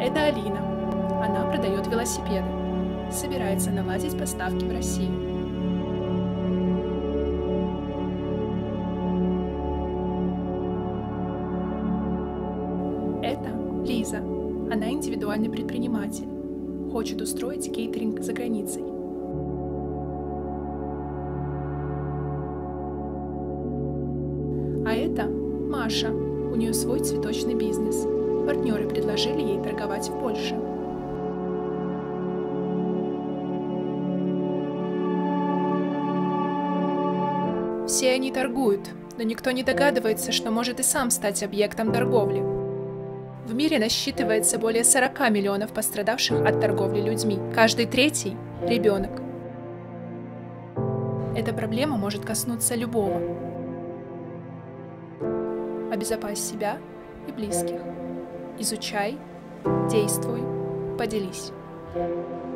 Это Алина. Она продает велосипеды. Собирается наладить поставки в Россию. Это Лиза. Она индивидуальный предприниматель. Хочет устроить кейтеринг за границей. А это Маша. У нее свой цветочный бизнес. Партнеры предложили ей торговать в Польше. Все они торгуют, но никто не догадывается, что может и сам стать объектом торговли. В мире насчитывается более 40 миллионов пострадавших от торговли людьми. Каждый третий – ребенок. Эта проблема может коснуться любого. Обезопась себя и близких. Изучай, действуй, поделись.